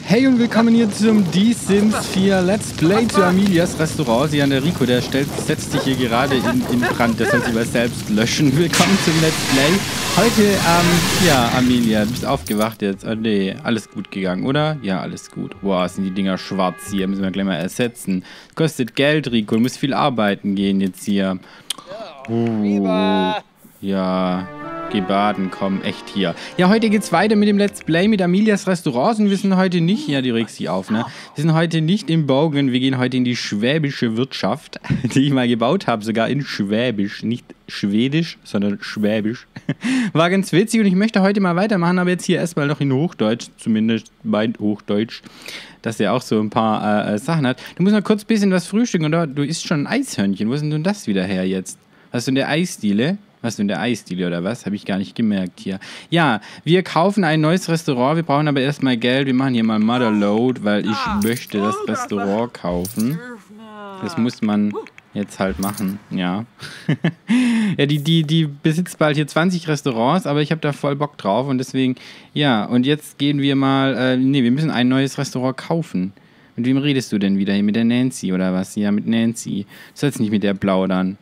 Hey und willkommen hier zum Die Sims 4 Let's Play zu Amelias Restaurant. Sie an der Rico, der setzt sich hier gerade in Brand, der soll sich mal selbst löschen. Willkommen zum Let's Play. Heute, ja, Amelia, du bist aufgewacht jetzt. Oh nee, alles gut gegangen, oder? Ja, alles gut. Boah, sind die Dinger schwarz hier, müssen wir gleich mal ersetzen. Kostet Geld, Rico, du musst viel arbeiten gehen jetzt hier. Ja, geh baden, komm, echt hier. Ja, heute geht's weiter mit dem Let's Play mit Amelias Restaurants und wir sind heute nicht, ja, die regt sich auf, ne? Wir sind heute nicht im Bogen, wir gehen heute in die schwäbische Wirtschaft, die ich mal gebaut habe, sogar in Schwäbisch, nicht Schwedisch, sondern Schwäbisch. War ganz witzig und ich möchte heute mal weitermachen, aber jetzt hier erstmal noch in Hochdeutsch, zumindest mein Hochdeutsch, dass er auch so ein paar Sachen hat. Du musst mal kurz ein bisschen was frühstücken, oder? Du isst schon ein Eishörnchen, wo ist denn das wieder her jetzt? Hast du in der Eisdiele? Was, in der Eisdiele oder was? Habe ich gar nicht gemerkt hier. Ja, wir kaufen ein neues Restaurant. Wir brauchen aber erstmal Geld. Wir machen hier mal Motherload, weil ich möchte das Restaurant kaufen. Das muss man jetzt halt machen, ja. Ja, die besitzt bald hier 20 Restaurants, aber ich habe da voll Bock drauf und deswegen, ja. Und jetzt gehen wir mal, wir müssen ein neues Restaurant kaufen. Mit wem redest du denn wieder hier? Mit der Nancy oder was? Ja, mit Nancy. Du sollst nicht mit der plaudern.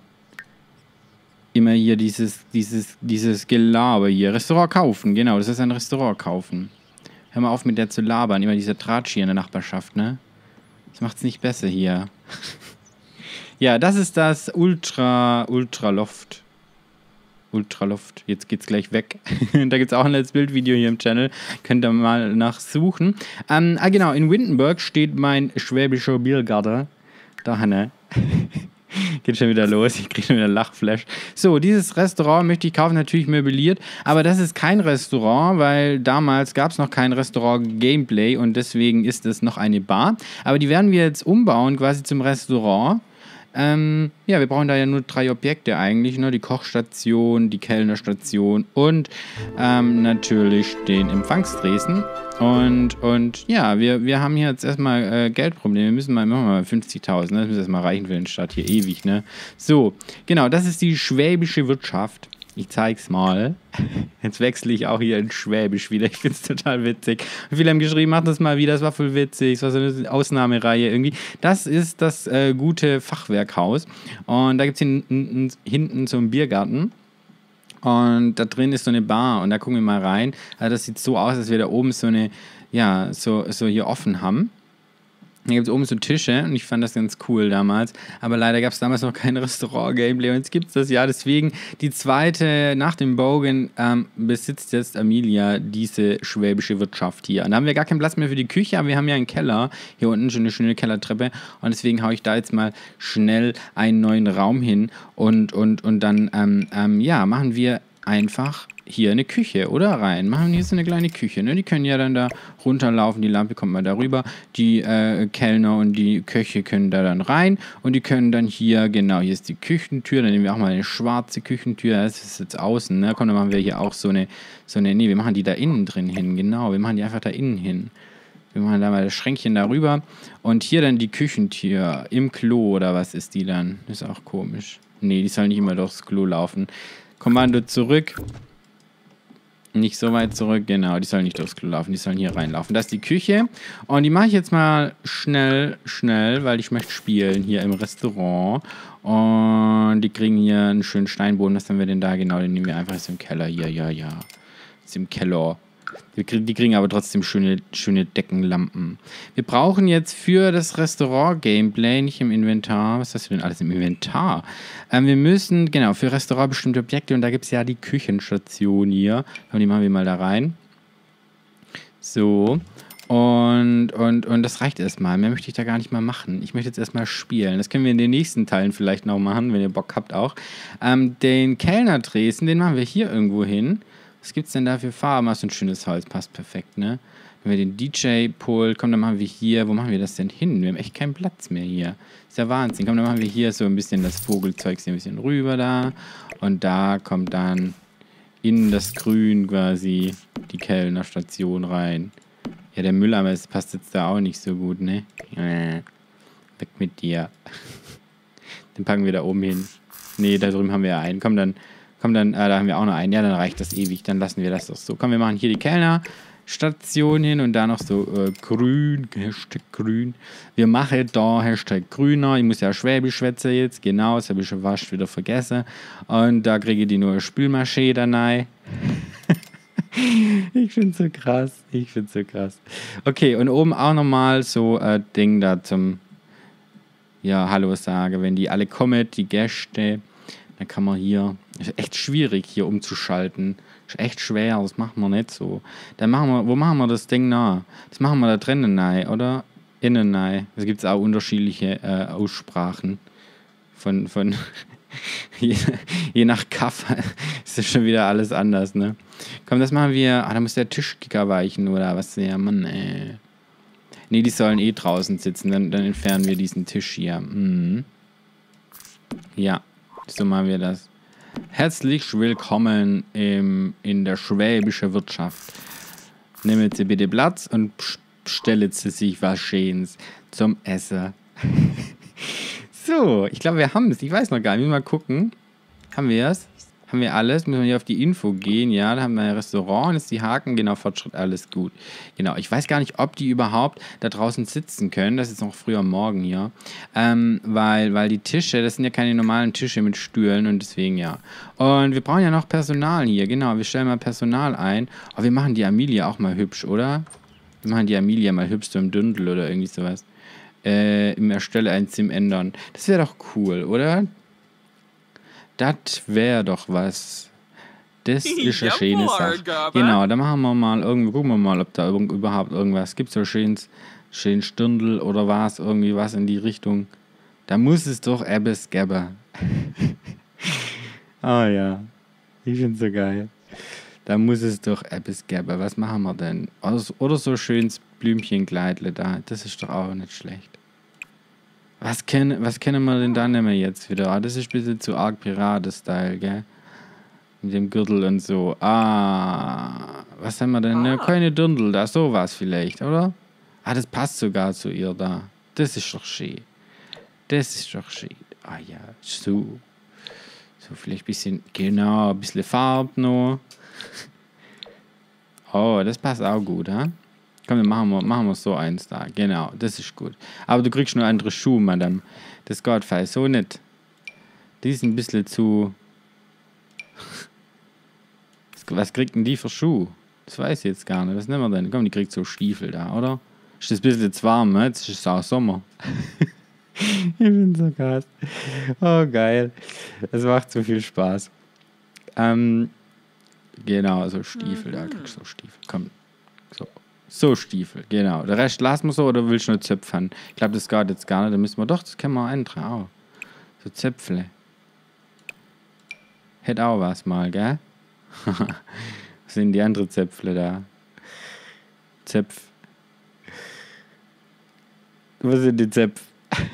Immer hier dieses Gelaber hier. Restaurant kaufen, genau, das ist ein Restaurant kaufen. Hör mal auf mit der zu labern, immer dieser Tratsch hier in der Nachbarschaft, ne? Das macht's nicht besser hier. Ja, das ist das Ultraloft. Ultraloft. Jetzt geht's gleich weg. Da gibt's auch ein Let's Bild-Video hier im Channel. Könnt ihr mal nachsuchen. Genau, in Windenburg steht mein schwäbischer Biergarten. Da, ne? Geht schon wieder los, ich kriege schon wieder einen Lachflash. So, dieses Restaurant möchte ich kaufen, natürlich möbliert, aber das ist kein Restaurant, weil damals gab es noch kein Restaurant-Gameplay und deswegen ist es noch eine Bar. Aber die werden wir jetzt umbauen quasi zum Restaurant. Ja, wir brauchen da ja nur 3 Objekte eigentlich, ne? Die Kochstation, die Kellnerstation und natürlich den Empfangstresen. Und ja, wir haben hier jetzt erstmal Geldprobleme. Wir müssen machen wir mal 50.000, ne? Das muss erstmal reichen für den Start hier ewig, ne? So, genau, das ist die schwäbische Wirtschaft. Ich zeig's mal. Jetzt wechsle ich auch hier in Schwäbisch wieder. Ich find's total witzig. Und viele haben geschrieben, mach das mal wieder, das war voll witzig. Das war so eine Ausnahmereihe irgendwie. Das ist das gute Fachwerkhaus. Und da gibt's hinten so einen Biergarten. Und da drin ist so eine Bar. Und da gucken wir mal rein. Also das sieht so aus, als wir da oben so eine, ja, so hier offen haben. Da gibt es oben so Tische und ich fand das ganz cool damals. Aber leider gab es damals noch kein Restaurant-Gameplay und jetzt gibt es das ja. Deswegen die zweite nach dem Bogen besitzt jetzt Amelia diese schwäbische Wirtschaft hier. Und da haben wir gar keinen Platz mehr für die Küche, aber wir haben ja einen Keller. Hier unten schon eine schöne Kellertreppe. Und deswegen haue ich da jetzt mal schnell einen neuen Raum hin. Und dann, ja, machen wir einfach hier eine Küche, oder? Rein. Machen hier so eine kleine Küche, ne? Die können ja dann da runterlaufen, die Lampe kommt mal darüber, die Kellner und die Köche können da dann rein und die können dann hier, genau, hier ist die Küchentür, dann nehmen wir auch mal eine schwarze Küchentür, das ist jetzt außen, ne? Komm, dann machen wir hier auch nee, wir machen die da innen drin hin, genau, wir machen die einfach da innen hin. Wir machen da mal das Schränkchen darüber und hier dann die Küchentür im Klo, oder was ist die dann? Das ist auch komisch. Nee, die soll nicht immer durchs Klo laufen. Kommando zurück. Nicht so weit zurück, genau, die sollen nicht durchs Klo laufen, die sollen hier reinlaufen. Das ist die Küche und die mache ich jetzt mal schnell, weil ich möchte spielen hier im Restaurant und die kriegen hier einen schönen Steinboden. Was haben wir denn da? Genau, den nehmen wir einfach jetzt im Keller hier, ja, ist im Keller. Die kriegen aber trotzdem schöne Deckenlampen. Wir brauchen jetzt für das Restaurant-Gameplay, nicht im Inventar. Was hast du denn alles im Inventar? Wir müssen, genau, für Restaurant bestimmte Objekte und da gibt es ja die Küchenstation hier. Und die machen wir mal da rein. So. Und das reicht erstmal. Mehr möchte ich da gar nicht mal machen. Ich möchte jetzt erstmal spielen. Das können wir in den nächsten Teilen vielleicht noch machen, wenn ihr Bock habt auch. Den Kellnertresen, den machen wir hier irgendwo hin. Was gibt's denn da für Farben? Ach, so ein schönes Holz, passt perfekt, ne? Wenn wir den DJ-Pult, komm, dann machen wir hier, wo machen wir das denn hin? Wir haben echt keinen Platz mehr hier. Ist ja Wahnsinn. Komm, dann machen wir hier so ein bisschen das Vogelzeug, ein bisschen rüber da. Und da kommt dann in das Grün quasi die Kellnerstation rein. Ja, der Mülleimer, das passt jetzt da auch nicht so gut, ne? Weg mit dir. Den packen wir da oben hin. Ne, da drüben haben wir ja einen. Komm, dann, da haben wir auch noch einen. Ja, dann reicht das ewig. Dann lassen wir das doch so. Komm, wir machen hier die Kellner. Station hin und da noch so grün, Hashtag grün. Wir machen da Hashtag grüner. Ich muss ja Schwäbisch schwätzen jetzt, genau, das habe ich schon fast wieder vergessen. Und da kriege ich die neue Spülmaschine da rein. Ich find's so krass, Okay, und oben auch nochmal so ein Ding da zum Hallo sagen, wenn die alle kommen, die Gäste, dann kann man hier, ist echt schwierig hier umzuschalten. Ist echt schwer, das machen wir nicht so. Dann wo machen wir das Ding nach? Das machen wir da drinnen rein, oder? Innen rein. Da gibt es auch unterschiedliche Aussprachen von je nach Kaffee ist das schon wieder alles anders, ne? Komm, das machen wir, da muss der Tischkicker weichen, oder was? Ja, Mann, ey. Ne, die sollen eh draußen sitzen, dann entfernen wir diesen Tisch hier. Mhm. Ja, so machen wir das. Herzlich willkommen in der schwäbischen Wirtschaft. Nehmen Sie bitte Platz und bestellen Sie sich was Schönes zum Essen. So, ich glaube, wir haben es. Ich weiß noch gar nicht. Müssen wir mal gucken. Haben wir es? Haben wir alles? Müssen wir hier auf die Info gehen? Ja, da haben wir ein Restaurant. Jetzt die Haken. Genau, Fortschritt, alles gut. Genau, ich weiß gar nicht, ob die überhaupt da draußen sitzen können. Das ist noch früher morgen hier. Weil die Tische, das sind ja keine normalen Tische mit Stühlen und deswegen ja. Und wir brauchen ja noch Personal hier. Genau, wir stellen mal Personal ein. Aber wir machen die Amelia auch mal hübsch, oder? Wir machen die Amelia mal hübsch, so im Dündel oder irgendwie sowas. Im Erstelle ein Sim ändern. Das wäre doch cool, oder? Das wäre doch was. Das ist eine schöne Sache. Genau, da machen wir mal gucken wir mal, ob da überhaupt irgendwas gibt, so schön Stündel oder was, irgendwie was in die Richtung. Da muss es doch etwas geben. Ah ja, ich find's so geil. Da muss es doch etwas geben. Was machen wir denn? Oder so schönes Blümchenkleidle da. Das ist doch auch nicht schlecht. Was können wir denn da nehmen jetzt wieder? Das ist ein bisschen zu arg Piraten-Style, gell? Mit dem Gürtel und so. Was haben wir denn? Keine Dirndl da, sowas vielleicht, oder? Das passt sogar zu ihr da. Das ist doch schön. Ah ja, so. So vielleicht ein bisschen, genau, ein bisschen Farbe noch. Oh, das passt auch gut, ha? Komm, dann machen wir so eins da. Genau, das ist gut. Aber du kriegst nur andere Schuhe, Madame. Das geht fast so nicht. Die ist ein bisschen zu... Was kriegt denn die für Schuhe? Das weiß ich jetzt gar nicht. Was nehmen wir denn? Komm, die kriegt so Stiefel da, oder? Ist das ein bisschen zu warm, ne? Jetzt ist es auch Sommer. Ich bin so krass. Oh, geil. Das macht so viel Spaß. Genau, so Stiefel, da kriegst du so Stiefel. Komm, so Stiefel, genau. Der Rest lassen wir so, oder willst du nur Zöpfern? Ich glaube, das geht jetzt gar nicht. Da müssen wir doch, das können wir ändern auch. So Zöpfle. Hätte auch was mal, gell? Was sind die anderen Zöpfle da? Zöpf. Wo sind die Zöpfe?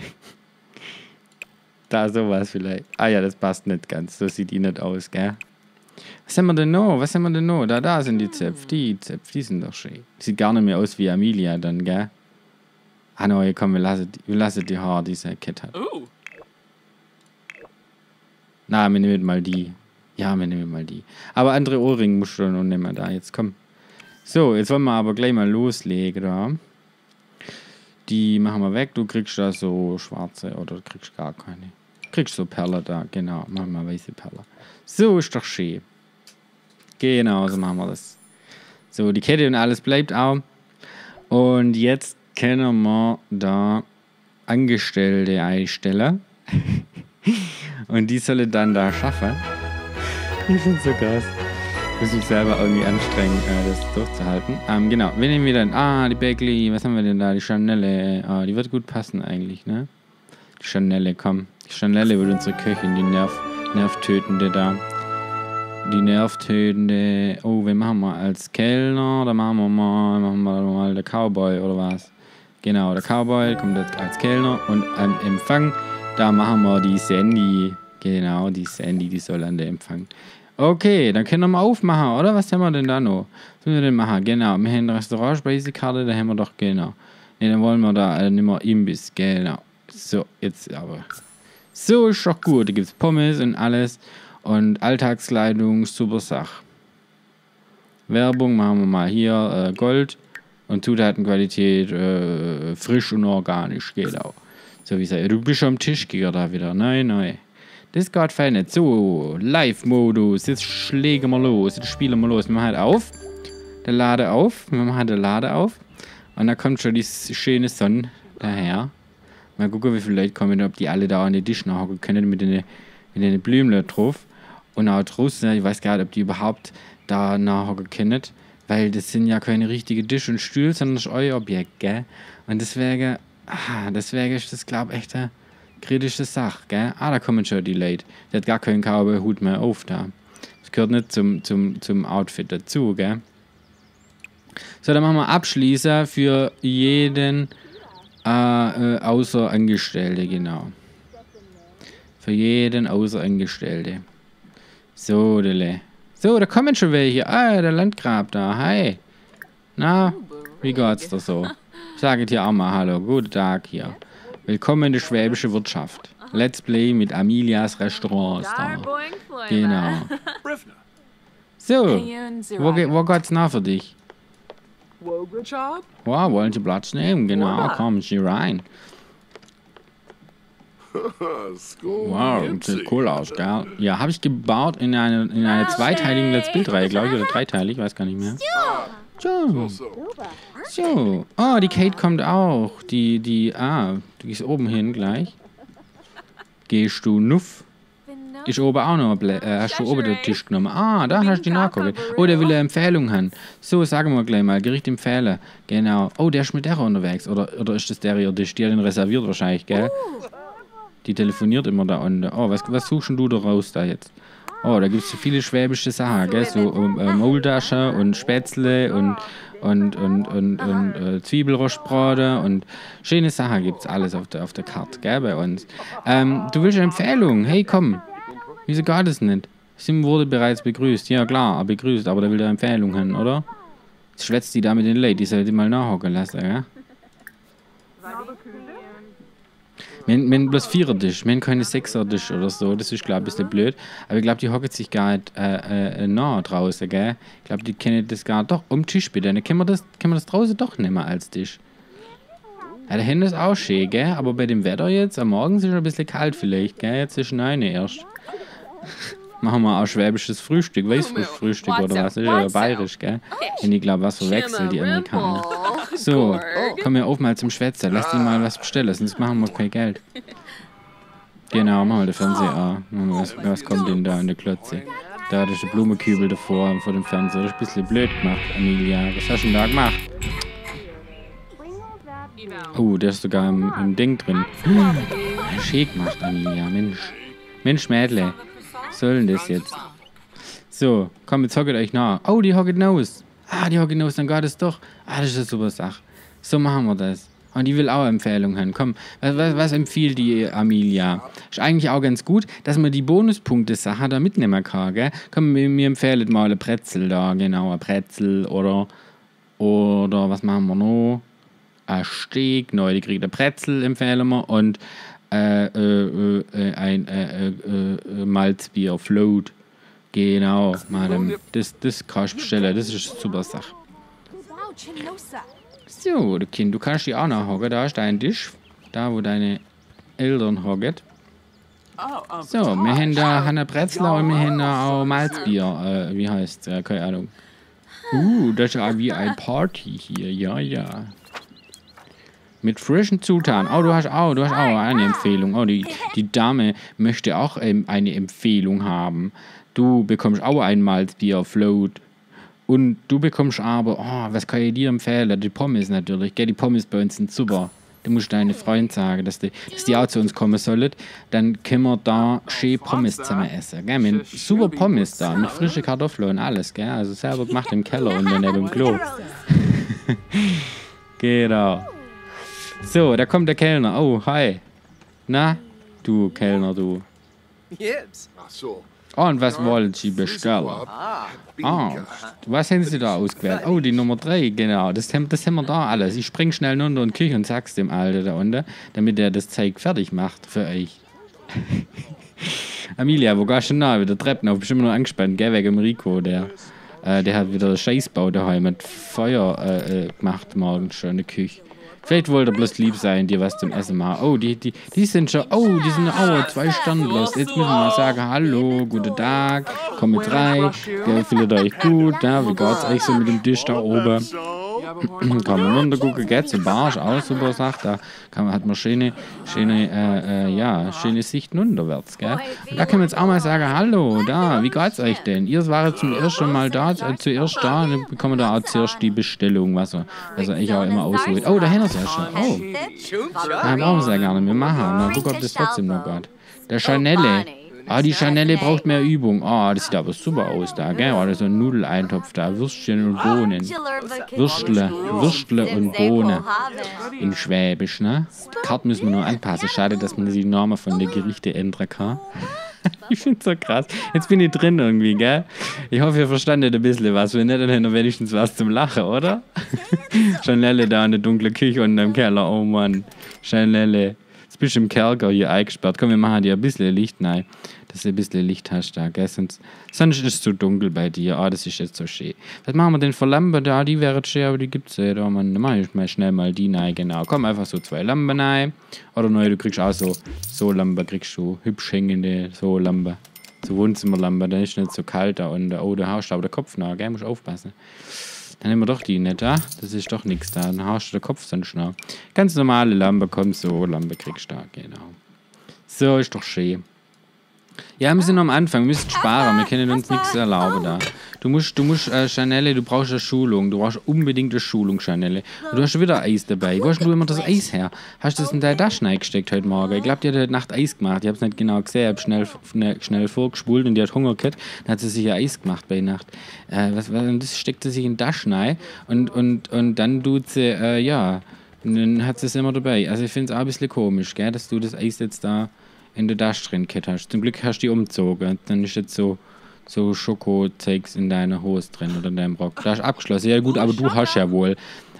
Da sowas vielleicht. Ja, das passt nicht ganz. So sieht die nicht aus, gell? Was haben wir denn noch? Da sind die Zöpfe. Die sind doch schön. Sieht gar nicht mehr aus wie Amelia dann, gell? No, komm, wir lassen die Haare, diese Kette hat. Na, wir nehmen mal die. Ja, wir nehmen mal die. Aber andere Ohrringe musst du noch nehmen da. Jetzt komm. So, jetzt wollen wir aber gleich mal loslegen, da. Die machen wir weg. Du kriegst da so schwarze oder du kriegst gar keine. Du kriegst so Perlen da, genau. Machen wir weiße Perlen. So ist doch schön. Genau, so machen wir das. So, die Kette und alles bleibt auch. Und jetzt können wir da Angestellte einstellen. Und die sollen dann da schaffen. Ich find's so krass. Ich muss mich selber irgendwie anstrengen, das durchzuhalten. Genau, wir nehmen wieder die Bagley, was haben wir denn da? Die Chanelle. Die wird gut passen eigentlich, ne? Die Chanelle, komm. Die Chanelle wird unsere Köchin, die Nervtötende da. Die Nervtötende. Oh, wen machen wir als Kellner? Da machen wir mal der Cowboy oder was? Genau, der Cowboy kommt jetzt als Kellner. Und am Empfang, da machen wir die Sandy. Genau, die Sandy, die soll an der Empfang. Okay, dann können wir mal aufmachen, oder? Was haben wir denn da noch? Was müssen wir denn machen? Genau, wir haben eine Restaurant-Speisekarte, da haben wir doch, genau. Ne, dann wollen wir da, nehmen wir Imbiss, genau. So, jetzt aber. So ist doch gut, da gibt's Pommes und alles. Und Alltagskleidung, super Sache. Werbung machen wir mal hier. Gold und Zutatenqualität frisch und organisch, geht auch. So wie es du bist am Tisch gegangen da wieder. Nein. Das geht fein nicht. So, Live-Modus. Jetzt schlägen wir los. Jetzt spielen wir los. Wir machen halt auf. Der Lade auf. Wir machen den Lade auf. Und da kommt schon die schöne Sonne daher. Mal gucken, wie viele Leute kommen, ob die alle da an den Tisch nachhocken können mit den Blümchen drauf. Und auch draußen, ich weiß gar nicht, ob die überhaupt da nachhocken können. Weil das sind ja keine richtigen Tisch und Stühle, sondern das ist euer Objekt, gell? Und deswegen ist das, glaube ich, echt eine kritische Sache, gell? Da kommen schon die Leute. Der hat gar keinen Cowboy-Hut mehr auf da. Das gehört nicht zum Outfit dazu, gell? So, dann machen wir abschließen für jeden Außerangestellte, genau. Für jeden Außerangestellte. So, da kommen schon welche. Der Landgrab da. Hi. Na, wie geht's dir so? Sag dir auch mal Hallo. Guten Tag hier. Willkommen in der schwäbischen Wirtschaft. Let's Play mit Amelias Restaurants da. Genau. So, wo geht's nach für dich? Wow, wollen Sie Platz nehmen? Genau, kommen Sie rein. Wow, sieht cool aus, gell? Ja, habe ich gebaut in einer zweiteiligen Let's Play-Reihe, glaube ich, oder dreiteilig, weiß gar nicht mehr. So. Oh, die Kate kommt auch. Du gehst oben hin gleich. Gehst du nuff? Ist oben auch noch, hast du oben den Tisch genommen? Da hast du die nachgeguckt. Oh, der will eine Empfehlung haben. So, sagen wir gleich mal, Gericht empfehlen. Genau. Oh, der ist mit der unterwegs. Oder ist das der ihr Tisch? Die hat ihn reserviert wahrscheinlich, gell? Die telefoniert immer da unten. Oh, was suchst du da raus da jetzt? Oh, da gibt es so viele schwäbische Sachen, gell? So Maultaschen und Spätzle und Zwiebelrostbraten und schöne Sachen gibt es alles auf der Karte, gell, bei uns. Du willst eine Empfehlung? Hey, komm. Wieso geht es nicht? Sim wurde bereits begrüßt. Ja, klar, begrüßt, aber der will eine Empfehlung haben, oder? Jetzt schwätzt die da mit den Leuten, die sollte mal nachhocken lassen, gell? Wenn bloß Vierertisch, wenn keine Sechsertisch oder so, das ist, glaube ich, ein bisschen blöd. Aber ich glaube, die hocken sich gar nicht nah draußen, gell? Ich glaube, die kennen das gar nicht. Doch, um Tisch bitte. Dann können wir das draußen doch nehmen als Tisch. Ja, da hinten ist auch schön, gell? Aber bei dem Wetter jetzt, am Morgen ist es ein bisschen kalt vielleicht, gell? Jetzt ist 9 erst. Machen wir auch schwäbisches Frühstück, Weißwurstfrühstück oder was? Das ist ja bayerisch, gell? Und ich glaube, was verwechselt die Amerikaner. So, komm hier auf mal zum Schwätzen. Lass die mal was bestellen, sonst machen wir kein Geld. Genau, machen wir den Fernseher an. Was kommt denn da in der Klotze? Da ist der Blumenkübel davor, vor dem Fernseher. Das ist ein bisschen blöd gemacht, Amelia. Was hast du denn da gemacht? Oh, der ist sogar im Ding drin. Schön gemacht, Amelia, Mensch. Mensch, Mädle. Was soll denn das jetzt? So, komm, jetzt hocket euch nach. Oh, die hocket aus. Die hocket aus, dann geht es doch. Das ist eine super Sache. So machen wir das. Und die will auch Empfehlungen haben. Komm, was empfiehlt die Amelia? Ist eigentlich auch ganz gut, dass man die Bonuspunkte-Sache da mitnehmen kann, gell? Komm, mir empfehlt mal eine Brezel da, genau, eine Brezel oder was machen wir noch? Ein Steak, die kriegt eine Brezel, empfehlen wir. Und ein Malzbier, Float. Genau, Madame. Das kannst du bestellen, das ist eine super Sache. So, Kind, du kannst dich auch noch hocken. Da ist dein Tisch. Da, wo deine Eltern hocken. So, wir haben da Hanna Bretzler und wir haben da auch Malzbier. Wie heißt es? Keine Ahnung. Das ist auch wie ein Party hier. Ja. Mit frischen Zutaten. Oh, du hast auch eine Empfehlung. Oh, die Dame möchte auch eine Empfehlung haben. Du bekommst auch ein Malzbier, Float. Und du bekommst aber, was kann ich dir empfehlen? Die Pommes natürlich, gell? Die Pommes bei uns sind super. Du musst deinen Freunden sagen, dass die auch zu uns kommen sollen. Dann können wir da schön Pommes zusammen essen, gell? Wir haben super Pommes da, mit frischen Kartoffeln und alles, gell? Also selber gemacht im Keller und dann neben dem Klo. Genau. So, da kommt der Kellner. Oh, hi. Na, du Kellner, du. Und was wollen Sie bestellen? Was haben Sie da ausgewählt? Oh, die Nummer 3, genau. Das haben wir da alles. Ich spring schnell runter in die Küche und sag's dem Alter da unten, damit er das Zeug fertig macht für euch. Amelia, wo gehst du denn nach? Wieder Treppen auf, bestimmt noch angespannt, gell, wegen dem Rico, der Der hat wieder Scheißbau daheim mit Feuer gemacht morgen schon in der Küche. Vielleicht wollte er bloß lieb sein, dir was zum Essen machen. Oh, die sind schon, die sind 2 Stunden bloß. Jetzt müssen wir mal sagen, hallo, guten Tag, komm mit rein, fühlt ihr euch gut, ja, wie geht's euch so mit dem Tisch da oben? Kann man runter gucken, geht zum Barsch, auch super Sache, da hat man schöne Sicht runterwärts, gell? Und da können wir jetzt auch mal sagen, hallo, da, wie geht's euch denn? Ihr wart zum ersten Mal da, zuerst da, und dann bekommen wir da auch zuerst die Bestellung, was ich auch immer auswählt. Oh, da hinten ist ja schon, da brauchen wir ja gar nicht mehr machen, mal gucken, ob das trotzdem noch geht. Der Chanelle. Die Chanelle braucht mehr Übung. Das sieht aber super aus da, gell? Da ist so ein Nudeleintopf da, Würstchen und Bohnen. Würstle und Bohnen. In Schwäbisch, ne? Die Karte müssen wir nur anpassen. Schade, dass man die Namen von den Gerichten ändern kann. Ich find's so krass. Jetzt bin ich drin irgendwie, gell? Ich hoffe, ihr verstandet ein bisschen was. Wenn nicht, dann hätten wir wenigstens was zum Lachen, oder? Chanelle da in der dunklen Küche und im Keller. Oh Mann. Chanelle. Jetzt bist du im Kerker hier eingesperrt. Komm, wir machen dir ein bisschen Licht rein. Dass du ein bisschen Licht hast da, gell? Sonst ist es zu dunkel bei dir. Das ist jetzt so schön. Was machen wir denn für Lampen da? Die wäre schön, aber die gibt's ja da. Dann mach ich mal schnell mal die rein, genau. Komm, einfach so 2 Lampen rein. Oder neu, du kriegst auch so Lampen, kriegst du hübsch hängende, so Lampen. So Wohnzimmerlampen, dann ist nicht so kalt da. Und da haust du aber den Kopf nach, gell? Musst aufpassen. Dann nehmen wir doch die nicht da. Das ist doch nichts da. Dann haust du den Kopf sonst nach. Ganz normale Lampe, komm, so Lampe kriegst du da, genau. So, ist doch schön. Ja, wir sind noch am Anfang, wir müssen sparen, wir können uns nichts erlauben da. Du musst, Chanelle, du brauchst eine Schulung, du brauchst unbedingt eine Schulung, Chanelle. Und du hast schon wieder Eis dabei. Wo hast du immer das Eis her? Hast du das in deine Tasche reingesteckt heute Morgen? Ich glaube, die hat heute Nacht Eis gemacht. Ich habe es nicht genau gesehen, ich habe schnell vorgespult und die hat Hunger gehabt. Dann hat sie sich ein Eis gemacht bei Nacht. Das steckt sie sich in die Tasche rein und dann tut sie, und dann hat sie es immer dabei. Also ich finde es auch ein bisschen komisch, gell, dass du das Eis jetzt da in der Tasche drin gehabt hast. Zum Glück hast du die umgezogen. Dann ist jetzt so Schoko-Zeugs in deiner Hose drin oder in deinem Rock. Da hast du abgeschlossen. Ja gut, aber du hast ja wohl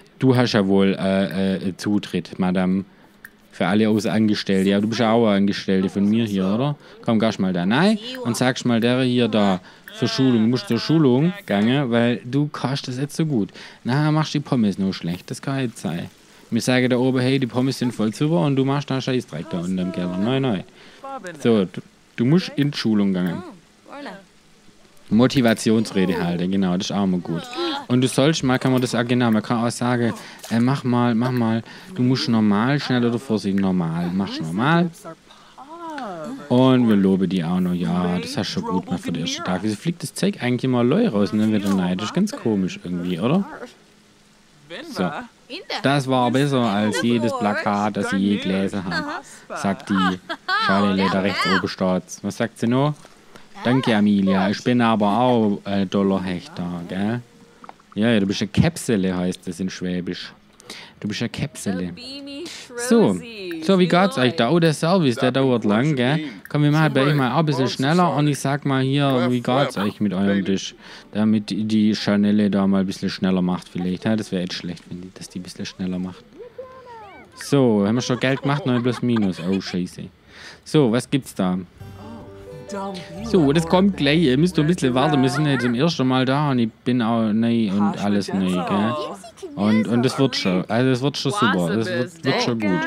Zutritt, Madame. Für alle Außenangestellte. Ja, du bist ja auch Angestellte von mir hier, oder? Komm, gehst mal da rein und sagst mal der hier da zur Schulung. Du musst zur Schulung gehen, weil du kannst das jetzt so gut. Na, machst die Pommes nur schlecht. Das kann nicht sein. Wir sagen da oben, hey, die Pommes sind voll super und du machst da Scheißdreck da unten im Keller. Nein. So, du musst in die Schulung gehen. Motivationsrede halten, genau, das ist auch mal gut. Und du sollst mal, kann man das auch genau, man kann auch sagen, mach mal, du musst normal, schnell oder vorsichtig, normal, machst normal. Und wir loben die auch noch, ja, das hast du schon gut gemacht für den ersten Tag. Wieso fliegt das Zeug eigentlich immer Leu raus und dann wieder nein? Das ist ganz komisch irgendwie, oder? So. Das war besser als jedes Plakat, das sie je gelesen haben, sagt die Charlotte da rechts oben steht. Was sagt sie noch? Danke, Amelia. Ich bin aber auch Dollarhechter, gell? Ja, du bist eine Käpsele, heißt das in Schwäbisch. Du bist eine Käpsele. So, wie geht's euch da? Oh, der Service, der dauert lang, gell? Komm, wir machen bei euch mal auch ein bisschen schneller und ich sag mal hier, wie geht's euch mit eurem Tisch? Damit die Chanelle da mal ein bisschen schneller macht vielleicht. Ja, das wäre jetzt schlecht, wenn dass die ein bisschen schneller macht. So, haben wir schon Geld gemacht? Nein, bloß Minus. Oh, scheiße. So, was gibt's da? So, das kommt gleich. Ihr müsst ein bisschen warten. Wir sind jetzt zum ersten Mal da und ich bin auch neu und alles neu, gell? Und das wird schon. Also, das wird schon super. Das wird schon gut.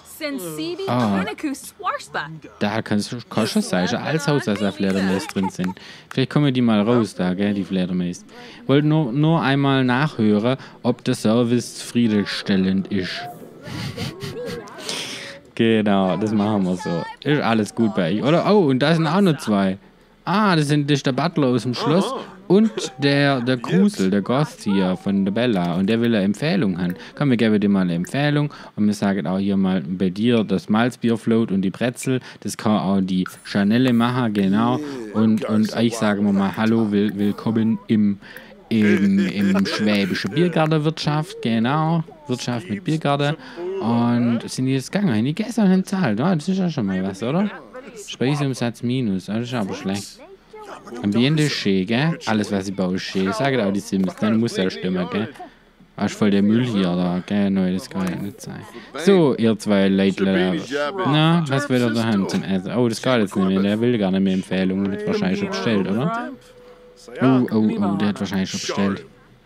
Da kann schon sein, schon alles Haus, dass da Fledermäuse drin sind. Vielleicht kommen die mal raus, da, gell, die Fledermäuse. Ich wollte nur einmal nachhören, ob der Service zufriedenstellend ist. Genau, das machen wir so. Ist alles gut bei euch, oder? Oh, und da sind auch noch 2. Das ist der Butler aus dem Schloss und der Krusel, der Gast hier von der Bella. Und der will eine Empfehlung haben. Komm, wir geben dir mal eine Empfehlung. Und wir sagen auch hier mal bei dir das Malzbier float und die Brezel. Das kann auch die Chanelle machen, genau. Und ich sage mal hallo, willkommen im schwäbischen Biergartenwirtschaft, genau. Wirtschaft mit Biergarten. Und sind die jetzt gegangen? Die gestern haben gezahlt, ja, das ist ja schon mal was, oder? Speiseumsatz minus, das ist aber schlecht. Ambiente ist schön, gell? Alles, was ich baue, ist schön. Ich sage auch die Sims, dann muss ja stimmen, gell? Das ist voll der Müll hier, da, gell? Nein, das kann ja nicht sein. So, ihr 2 Leitler. Na, was will er da haben zum Essen? Oh, das geht jetzt nicht mehr, der will gar nicht mehr Empfehlungen, wird wahrscheinlich schon bestellt, oder? Der hat wahrscheinlich schon bestellt.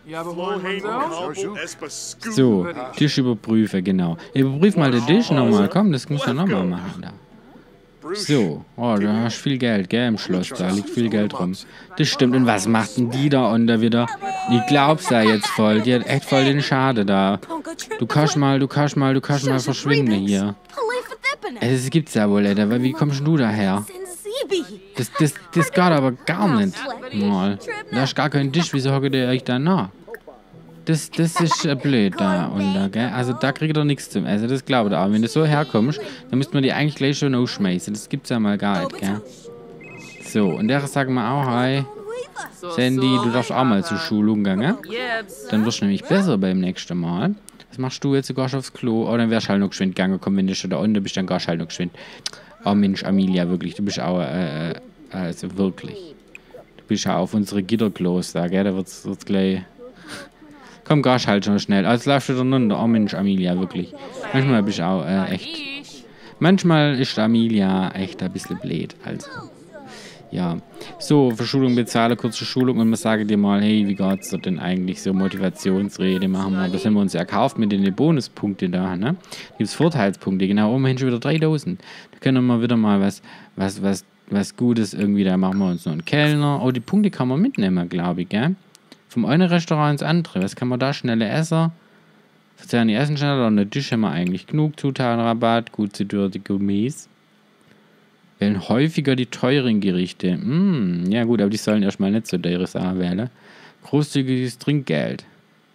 So, Tisch überprüfen, genau. Überprüf mal den Tisch nochmal. Komm, das muss man nochmal machen da. So, oh, da hast du viel Geld, gell, im Schloss. Da liegt viel Geld rum. Das stimmt. Und was macht denn die da unter wieder? Ich glaub's ja jetzt voll. Die hat echt voll den Schade da. Du kannst mal verschwinden hier. Das gibt's ja wohl, Alter. Wie kommst du daher? Das geht aber gar nicht. Mal. Da ist gar kein Tisch. Wieso hockt ihr euch da nach? Das ist blöd da unter, gell? Also da kriegt ihr nichts zum Essen, das glaubt ihr. Aber wenn du so herkommst, dann müsste man die eigentlich gleich schon ausschmeißen. Das gibt's ja mal gar nicht, gell? So, und der sagt mir auch, hi, Sandy, du darfst auch mal zur Schulung gehen, gell? Dann wirst du nämlich besser beim nächsten Mal. Was machst du jetzt? Du gehst aufs Klo? Oh, dann wärst du halt noch geschwind gegangen. Komm, wenn du schon da unten bist, dann gehst du halt noch geschwind. Oh Mensch, Amelia, wirklich, du bist auch, also wirklich. Du bist ja auf unsere Gitterklos da, gell? Da wird's gleich... Komm, gehst halt schon schnell. Also laufst du runter. Oh Mensch, Amelia, wirklich. Manchmal bist du auch echt... Manchmal ist Amelia echt ein bisschen blöd, also... Ja. So, für Schulung bezahlen, kurze Schulung und wir sagen dir mal, hey, wie geht's dir denn eigentlich so? Motivationsrede machen wir. Das haben wir uns ja gekauft mit den Bonuspunkten da, ne? Gibt's Vorteilspunkte, genau. Oh, wir haben schon wieder 3000. Da können wir wieder mal was Gutes irgendwie, da machen wir uns noch einen Kellner. Oh, die Punkte kann man mitnehmen, glaube ich, gell? Vom einen Restaurant ins andere. Was kann man da? Schnelle Esser. Verzehren die Essen schneller. Und der Tisch haben wir eigentlich genug. Zutatenrabatt. Gut situierte Gourmets. Wählen häufiger die teuren Gerichte. Ja gut, aber die sollen erstmal nicht so teure Sachen wählen. Großzügiges Trinkgeld.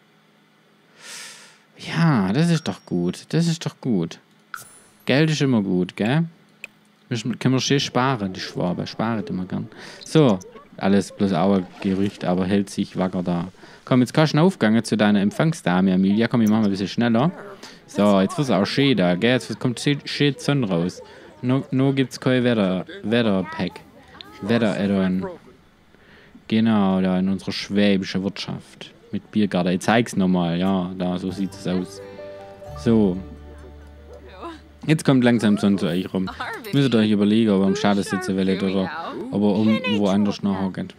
Ja, das ist doch gut. Das ist doch gut. Geld ist immer gut, gell? Können wir schön sparen, die Schwabe. Sparen immer gern. So. Alles bloß auch ein Gerücht, aber hält sich wacker da. Komm, jetzt kannst du aufgehen zu deiner Empfangsdame, Amelia. Komm, ich mach mal ein bisschen schneller. So, jetzt wird es auch schön da, gell? Jetzt kommt schön die Sonne raus. No gibt's kein Wetterpack. Wetter-Add-on. Genau, da in unserer schwäbischen Wirtschaft. Mit Biergarten. Ich zeig's nochmal, ja, da, so sieht es aus. So. Jetzt kommt langsam die Sonne zu euch rum. Müsst ihr euch überlegen, ob ihr am Schade sitzen wollt oder ob ihr woanders nachher geht.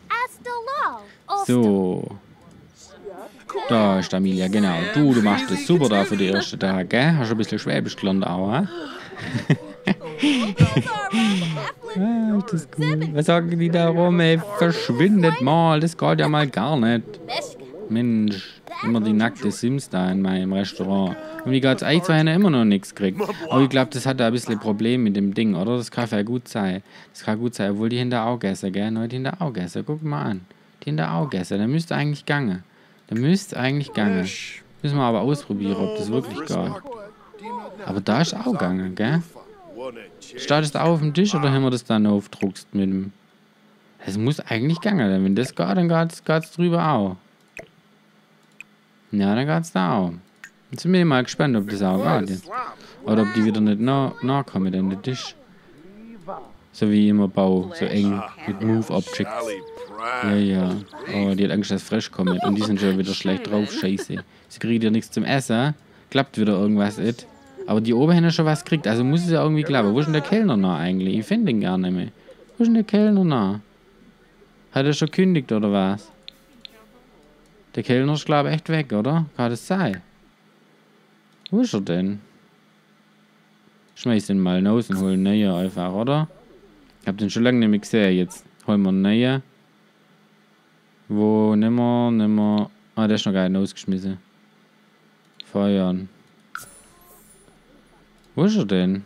So. Da ist Amelia, genau. Du machst das super da für die ersten Tage, gell? Hast du ein bisschen Schwäbisch gelernt auch, hä? Ist das gut. Was sagen die da rum, ey? Verschwindet mal, das geht ja mal gar nicht. Mensch, immer die nackte Sims da in meinem Restaurant. Und wie geht's euch zwei immer noch nichts gekriegt? Aber ich glaube, das hat da ein bisschen ein Problem mit dem Ding, oder? Das kann ja gut sein. Das kann gut sein, obwohl die hinter Augessen, gell? Nein, die hinter Augessen, guck mal an. Die hinter Augessen, der müsste eigentlich gange. Müssen wir aber ausprobieren, ob das wirklich geht. Aber da ist auch gegangen, gell? Steht es da auf dem Tisch oder haben wir das dann aufgedruckt mit dem... Es muss eigentlich gegangen, wenn das geht, dann geht's drüber auch. Ja, dann geht's da auch. Jetzt sind wir mal gespannt, ob das auch geht. Oder ob die wieder nicht nachkommen an den Tisch. So wie immer Bau, so eng mit Move Objects. Ja. Oh, die hat Angst, dass Fresh kommt. Und die sind schon wieder schlecht drauf. Scheiße. Sie kriegt ja nichts zum Essen. Klappt wieder irgendwas nicht. Aber die oben haben schon was gekriegt. Also muss es ja irgendwie klappen. Wo ist denn der Kellner noch eigentlich? Ich finde den gar nicht mehr. Wo ist denn der Kellner noch? Hat er schon gekündigt oder was? Der Kellner ist, glaube ich, echt weg, oder? Kann das sein? Wo ist er denn? Schmeiß den mal raus und hol einen neuen einfach, oder? Ich hab den schon lange nicht mehr gesehen. Jetzt holen wir einen neuen. Wo? Nimmer. Ah, der ist noch gar nicht ausgeschmissen. Feuern. Wo ist er denn?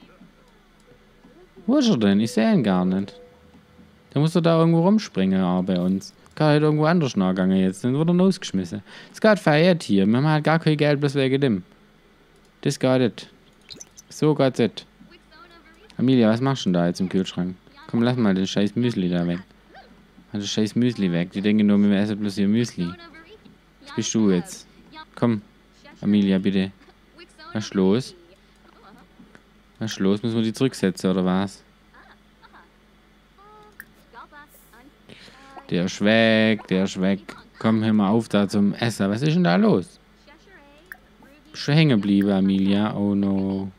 Ich sehe ihn gar nicht. Der muss doch da irgendwo rumspringen, auch bei uns. Kann halt irgendwo anders nachgegangen jetzt. Dann wird er rausgeschmissen. Es geht verehrt hier. Wir haben halt gar kein Geld, bloß wegen dem. Das geht nicht. So geht's nicht. Amelia, was machst du denn da jetzt im Kühlschrank? Komm, lass mal den scheiß Müsli da weg. Lass das scheiß Müsli weg. Die denken nur, wir essen bloß hier Müsli. Was bist du jetzt? Komm, Amelia, bitte. Was ist los? Was ist los? Müssen wir die zurücksetzen, oder was? Der ist weg. Komm, hör mal auf da zum Essen. Was ist denn da los? Bist du hängen geblieben, Amelia? Oh no.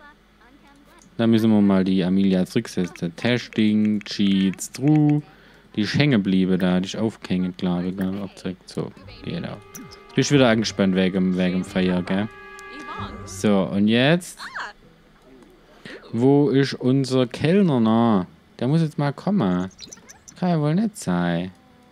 Da müssen wir mal die Amelia zurücksetzen. Testing, Cheats, True. Die ist hängen geblieben da. Die ist aufgehängt, glaube ich. Gell? Abzurückt. So, genau. Jetzt bist du wieder angespannt wegen dem Feier, gell? So, und jetzt? Wo ist unser Kellner noch? Der muss jetzt mal kommen. Das kann ja wohl nicht sein.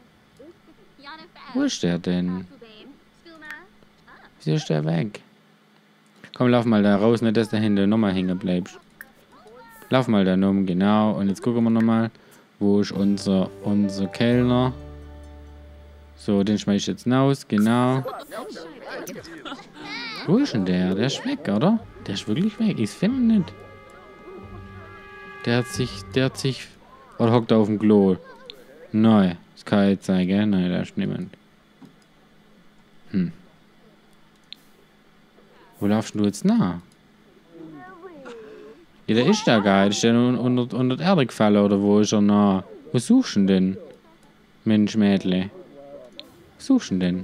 Wo ist der denn? Wieso ist der weg? Komm, lauf mal da raus, nicht dass der hinten nochmal hängen bleibst. Lauf mal da rum, genau. Und jetzt gucken wir nochmal. Wo ist unser Kellner? So, den schmeiß ich jetzt raus, genau. Wo ist denn der? Der ist weg, oder? Der ist wirklich weg. Ich finde ihn nicht. Der hat sich... Oder hockt er auf dem Klo? Nein, das kann jetzt sein, gell? Nein, da ist niemand. Wo laufst du jetzt nach? Ja, der ist da gar nicht. Ist der unter die Erde gefallen oder wo ist er nach? Wo suchst du denn? Mensch, Mädle. Wo suchst du denn?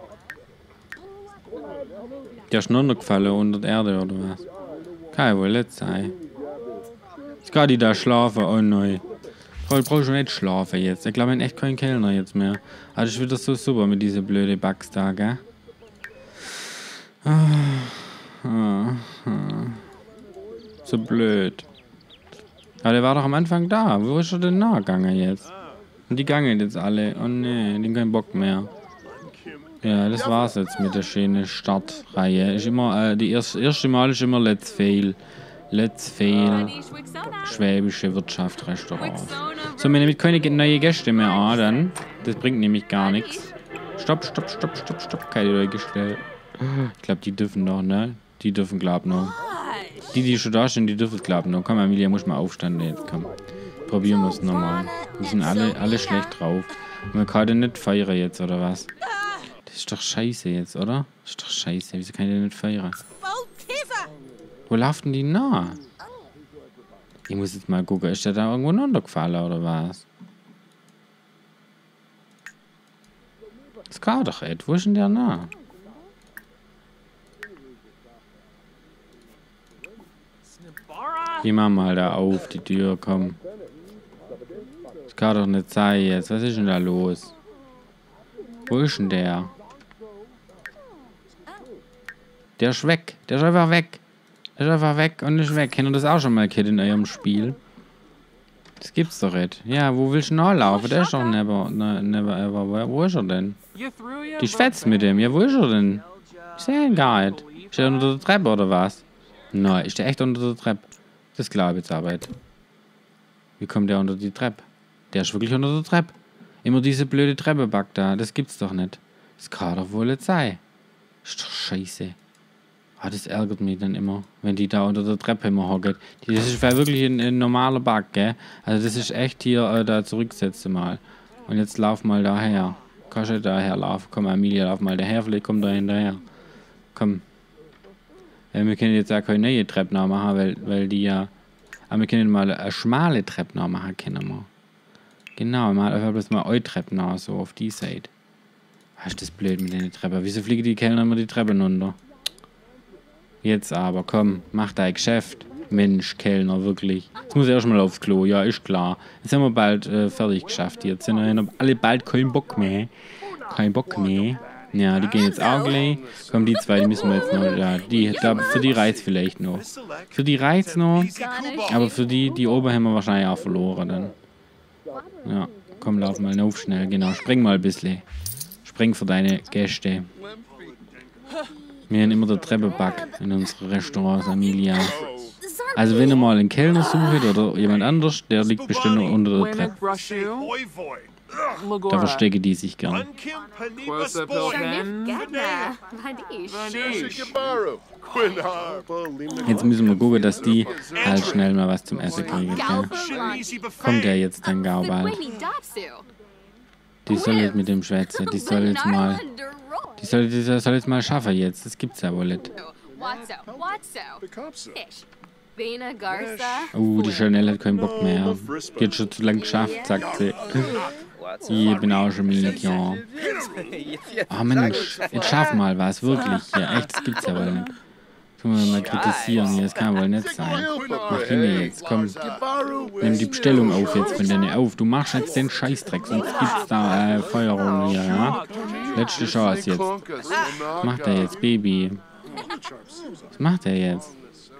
Der ist runtergefallen unter die Erde oder was? Kann ja wohl nicht sein. Jetzt kann die da schlafen, oh nein. Ich brauche schon nicht schlafen jetzt. Ich glaube, ich bin echt kein Kellner jetzt mehr. Aber das ist wieder so super mit diesen blöden Bugs da, gell? So blöd. Aber der war doch am Anfang da. Wo ist er denn nachgegangen jetzt? Und die gangen jetzt alle. Oh ne, die haben keinen Bock mehr. Ja, das war's jetzt mit der schönen Startreihe. Ist immer, das erste Mal ist immer Let's Fail. Let's Fail. Schwäbische Wirtschaft, Restaurants. So, wir nehmen keine neue Gäste mehr an, dann. Das bringt nämlich gar nichts. Stopp. Keine neue Gäste. Ich glaube, die dürfen noch, ne? Die dürfen, glaub noch. Die schon da stehen, die dürfen, glaub noch. Komm, Amelia, muss mal aufstehen jetzt, komm. Probieren wir es nochmal. Wir sind alle schlecht drauf. Und wir können nicht feiern jetzt, oder was? Das ist doch scheiße jetzt, oder? Das ist doch scheiße. Wieso kann ich denn nicht feiern? Wo laufen die nach? Ich muss jetzt mal gucken. Ist der da irgendwo runtergefallen, oder was? Das kann doch, Ed. Wo ist denn der nach? Geh mal da auf, die Tür, komm. Das kann doch nicht sein jetzt. Was ist denn da los? Wo ist denn der? Der ist weg. Der ist einfach weg. Der ist einfach weg und ist weg. Kennt ihr das auch schon mal, Kid, in eurem Spiel? Das gibt's doch nicht. Ja, wo willst du nachlaufen? Der ist doch never ever. Wo ist er denn? Die schwätzt mit dem. Ja, wo ist er denn? Ich sehe ihn gar nicht. Ist er unter der Treppe oder was? Nein, ist der echt unter der Treppe? Das glaube ich jetzt aber. Wie kommt der unter die Treppe? Der ist wirklich unter der Treppe. Immer diese blöde Treppe-Bug da. Das gibt's doch nicht. Das kann doch wohl nicht sein. Ist doch scheiße. Ah, das ärgert mich dann immer, wenn die da unter der Treppe immer hocken. Das ist wirklich ein normaler Bug, gell? Also das ist echt hier, da zurücksetzen mal. Und jetzt lauf mal daher. Kannst du daher laufen? Komm, Amelia, lauf mal daher. Vielleicht kommt da hinterher. Komm. Wir können jetzt auch keine neue Treppe nachmachen, weil die ja... Aber wir können mal eine schmale Treppe nachmachen, können wir. Genau, mal einfach bloß mal eine Treppe nach, so auf die Seite. Was ist das blöd mit den Treppen? Wieso fliegen die Kellner immer die Treppe runter? Jetzt aber, komm, mach dein Geschäft. Mensch, Kellner, wirklich. Jetzt muss ich erstmal aufs Klo, ja, ist klar. Jetzt haben wir bald fertig geschafft. Jetzt sind wir alle bald keinen Bock mehr. Kein Bock mehr. Ja, die gehen jetzt auch gleich. Komm, die zwei, die müssen wir jetzt noch. Ja, für die reizt vielleicht noch. Für die reizt noch. Aber für die oben haben wir wahrscheinlich auch verloren dann. Ja, komm, lauf mal auf schnell. Genau, spring mal ein bisschen. Spring für deine Gäste. Wir haben immer der Treppe-Bug in unseren Restaurants, Amelia. Also wenn ihr mal einen Kellner sucht oder jemand anders, der liegt bestimmt noch unter der Treppe. Da verstecken die sich gern. Jetzt müssen wir gucken, dass die halt schnell mal was zum Essen kriegen. Ja. Kommt der jetzt dann gar bald? Die soll jetzt mit dem schwätzen. Die soll jetzt mal... Die soll jetzt mal schaffen jetzt. Das gibt's ja wohl nicht. Die Chanel hat keinen Bock mehr. Die hat schon zu lange geschafft, sagt sie. Ich bin auch schon Mädchen. Oh Mensch, jetzt schaff mal was, wirklich. Ja, echt, das gibt's ja wohl nicht. Können wir mal kritisieren hier, das kann wohl nicht sein. Mach hin jetzt, komm. Nimm die Bestellung auf jetzt von denen auf. Du machst jetzt den Scheißdreck, sonst gibt's da Feuerung hier, ja? Letzte Chance jetzt. Was macht er jetzt, Baby? Was macht er jetzt?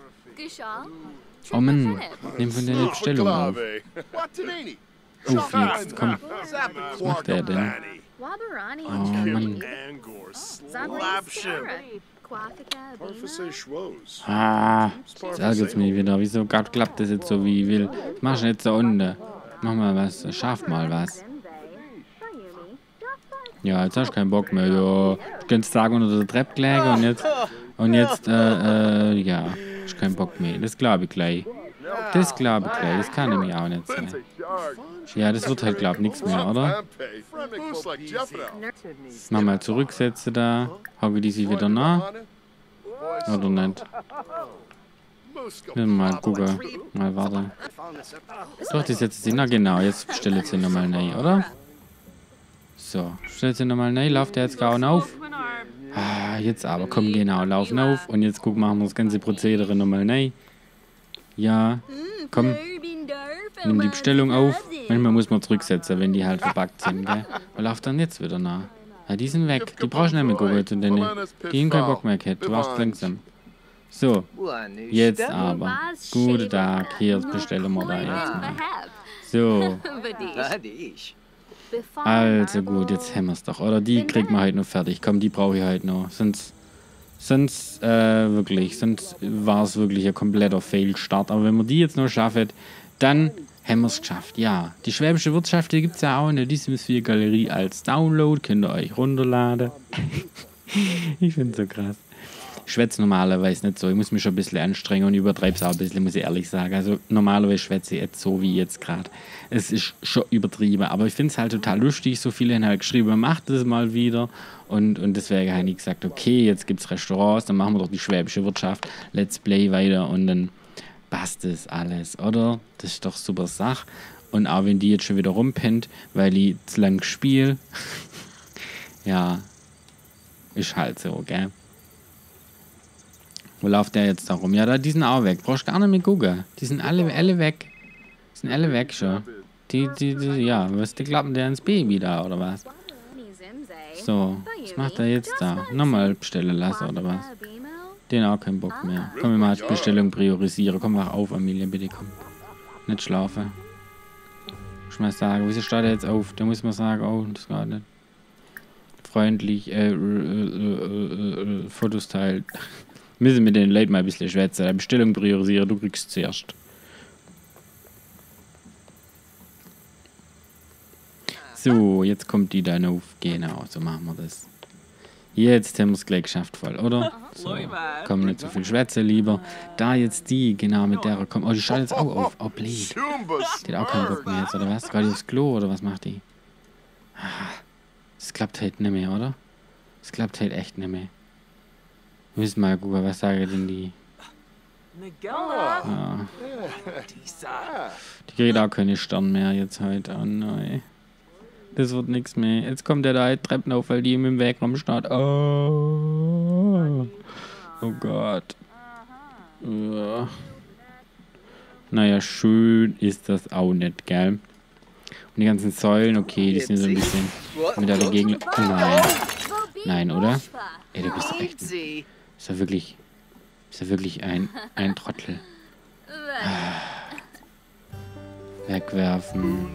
Oh Mann, nimm von der Bestellung auf. Auf jetzt, komm. Was macht er denn? Oh Mann. Ah, jetzt ärgert's mich wieder. Wieso klappt das jetzt so, wie ich will? Mach schon jetzt da unten. Mach mal was, schaff mal was. Ja, jetzt hast du keinen Bock mehr. Ja, du könntest sagen, unter der Treppe gelegen und jetzt, ja, hast keinen Bock mehr. Das glaube ich gleich. Das glaube ich gleich. Das kann nämlich auch nicht sein. Ja, das wird halt, glaube ich, nichts mehr, oder? Mach mal zurücksetzen da. Hauke die sich wieder nach. Oder nicht? Mal gucken. Mal warten. Doch, die setzt sie. Na genau, jetzt stellt sie nochmal neu, oder? So, stellt sie nochmal neu. Lauft der jetzt gar auf? Ah, jetzt aber. Komm, genau. Laufen auf. Und jetzt gucken, machen wir das ganze Prozedere nochmal neu. Ja, komm. Nimm die Bestellung auf. Manchmal muss man zurücksetzen, wenn die halt verpackt sind, gell? Und lauf dann jetzt wieder nach. Ja, die sind weg. Die brauchst du nicht mehr gucken zu denen. Die haben keinen Bock mehr, Cat. Du warst langsam. So, jetzt aber. Guten Tag. Hier bestellen wir da jetzt mal. So. Also gut, jetzt haben wir es doch. Oder die kriegt man halt noch fertig. Komm, die brauche ich halt noch. Sonst war es wirklich ein kompletter Fail-Start. Aber wenn wir die jetzt noch schaffen, dann haben wir es geschafft. Ja, die Schwäbische Wirtschaft, die gibt es ja auch in der Sims4 Galerie als Download. Könnt ihr euch runterladen. Ich finde es so krass. Ich schwätze normalerweise nicht so. Ich muss mich schon ein bisschen anstrengen und übertreibe es auch ein bisschen, muss ich ehrlich sagen. Also normalerweise schwätze ich jetzt so wie jetzt gerade. Es ist schon übertrieben, aber ich finde es halt total lustig. So viele haben halt geschrieben, macht das mal wieder. Und deswegen habe ich gesagt, okay, jetzt gibt es Restaurants, dann machen wir doch die Schwäbische Wirtschaft. Let's Play weiter und dann passt das alles, oder? Das ist doch super Sache. Und auch wenn die jetzt schon wieder rumpennt, weil ich zu lang spiele. Ja, ist halt so, gell? Wo läuft der jetzt da rum? Ja, die sind auch weg. Brauchst gar nicht mehr gucken. Die sind alle weg. Die sind alle weg schon. Ja, was, die klappen der ins Baby da, oder was? So, was macht er jetzt da? Nochmal bestellen lassen, oder was? Den auch keinen Bock mehr. Komm, wir mal die Bestellung priorisieren. Komm, wach auf, Amelia, bitte, komm. Nicht schlafen. Muss mal sagen, wieso steht er jetzt auf? Da muss man sagen, oh, das geht nicht. Freundlich, Fotos teilt. Müssen wir den Leuten mal ein bisschen schwätzen. Die Bestellung priorisieren, du kriegst zuerst. So, jetzt kommt die dann auf. Genau, so machen wir das. Jetzt haben wir es gleich geschafft voll, oder? So, komm, nicht so viel schwätzen lieber. Da jetzt die, genau, mit der kommt. Oh, die schaut jetzt auch auf. Oh, blöd. Die hat auch keinen Bock mehr jetzt, oder was? Gerade aufs Klo, oder was macht die? Das klappt halt nicht mehr, oder? Das klappt halt echt nicht mehr. Wir müssen mal gucken, was sagen denn die? Ja. Die kriegt auch keine Sterne mehr jetzt heute. Oh nein. Das wird nichts mehr. Jetzt kommt der da halt Treppen auf, weil die mit dem Weg rumsteht. Oh. Oh Gott. Ja. Naja, schön ist das auch nicht, gell? Und die ganzen Säulen, okay, die sind so ein bisschen mit der dagegen. Oh nein. Nein, oder? Ey, du bist echt. Ist ja wirklich ein Trottel. Wegwerfen.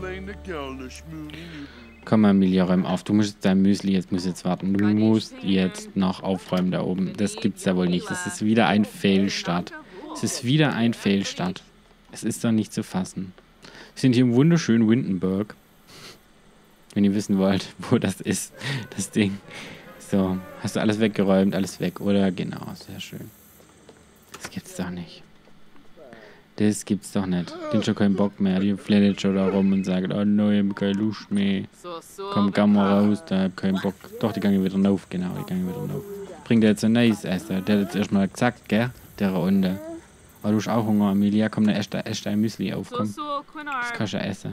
Komm, Amelia, räum auf. Du musst dein Müsli, muss jetzt warten. Du musst jetzt noch aufräumen da oben. Das gibt's ja wohl nicht. Das ist wieder ein Fail-Start. Es ist wieder ein Fail-Start. Es ist doch nicht zu fassen. Wir sind hier im wunderschönen Windenburg. Wenn ihr wissen wollt, wo das ist, das Ding. So, hast du alles weggeräumt, alles weg, oder? Genau, sehr schön. Das gibt's doch nicht. Das gibt's doch nicht. Die haben schon keinen Bock mehr. Die flattert schon da rum und sagt, oh nein, ich hab keine Lust mehr. Komm, geh mal raus, da hab keinen Bock. Doch, die gehen wieder rauf, genau, die gehen wieder rauf. Bringt der jetzt ein neues Essen. Der hat jetzt erstmal gesagt, gell? Der Runde. Aber du hast auch Hunger, Amelia. Komm, dann esst dein Müsli auf, komm. Das kannst du essen.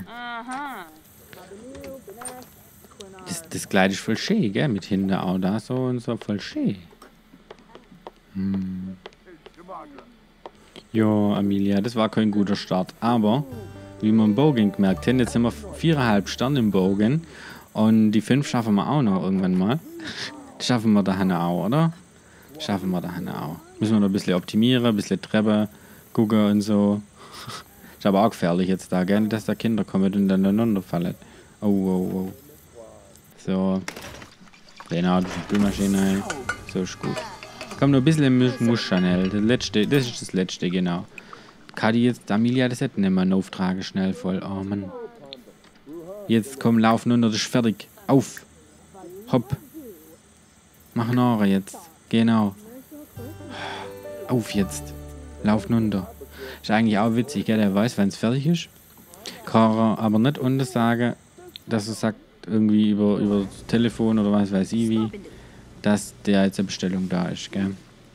Das Kleid ist voll schön, gell? Mit hinten auch da so und so, voll schön. Ja, Amelia, das war kein guter Start. Aber, wie wir im Bogen gemerkt haben, jetzt sind wir 4,5 Sterne im Bogen. Und die 5 schaffen wir auch noch irgendwann mal. Das schaffen wir da auch, oder? Schaffen wir da auch. Müssen wir noch ein bisschen optimieren, ein bisschen Treppe gucken und so. Ist aber auch gefährlich jetzt da, gell? Dass da Kinder kommen und dann aneinander fallen. Oh. So. Genau, die Spülmaschine. So ist gut. Komm, noch ein bisschen Muschanel. Das ist das letzte, genau. Kadi jetzt, Amelia, das hätten nicht mehr einen Auftrag schnell voll. Oh Mann. Jetzt komm, lauf runter, das ist fertig. Auf. Hopp. Mach nach jetzt. Genau. Auf jetzt. Lauf runter. Ist eigentlich auch witzig, gell? Der weiß, wenn es fertig ist. Kann er aber nicht untersagen, dass er sagt, irgendwie über das Telefon oder was weiß ich wie, dass der jetzt eine Bestellung da ist, gell?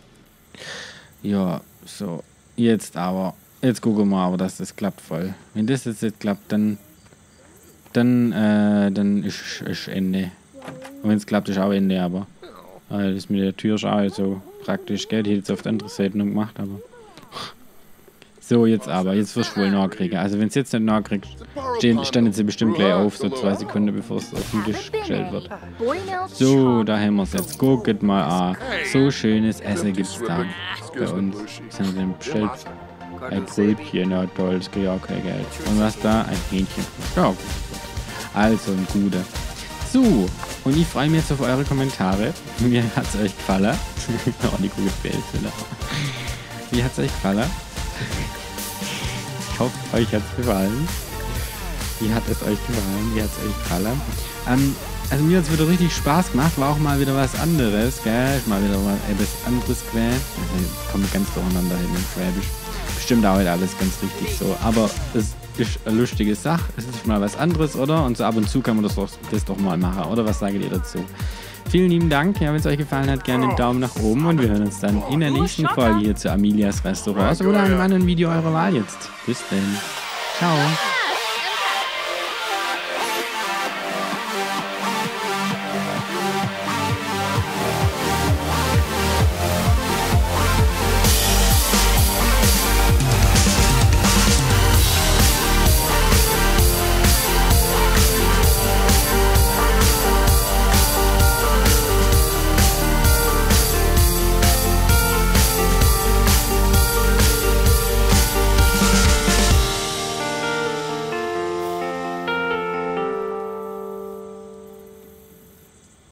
Ja, so. Jetzt gucken wir aber, dass das klappt voll. Wenn das jetzt nicht klappt, dann ist Ende. Und wenn es klappt, ist auch Ende, aber das mit der Tür ist auch so praktisch, gell? Die hätte jetzt auf der anderen Seite noch gemacht, aber so, jetzt wirst du wohl nachkriegen. Also wenn es jetzt nicht nachkriegst, standen sie bestimmt gleich auf, so 2 Sekunden bevor es auf den Tisch gestellt wird. So, da haben wir es jetzt. Guckt mal an. So schönes Essen gibt es da bei uns. Was haben wir denn bestellt? Ein Brötchen, na toll, das kriege ich auch kein Geld. Und was da? Ein Hähnchen. Ja, also ein guter. So, und ich freue mich jetzt auf eure Kommentare. Mir hat es euch gefallen. Oh, die Kugel fehlt wieder. Wie hat es euch gefallen? Ich hoffe, euch hat es gefallen. Wie hat es euch gefallen? Wie hat es euch gefallen? Also mir hat es wieder richtig Spaß gemacht. War auch mal wieder was anderes, gell? Ist mal wieder mal etwas anderes gewesen. Also, kommt ganz durcheinander hin im Schwäbisch. Bestimmt auch nicht alles ganz richtig so. Aber es ist eine lustige Sache. Es ist mal was anderes, oder? Und so ab und zu kann man das doch mal machen, oder? Was sagt ihr dazu? Vielen lieben Dank. Ja, wenn es euch gefallen hat, gerne einen Daumen nach oben und wir hören uns dann in der nächsten Folge hier zu Amelias Restaurants oder einem anderen Video eurer Wahl jetzt. Bis dann. Ciao.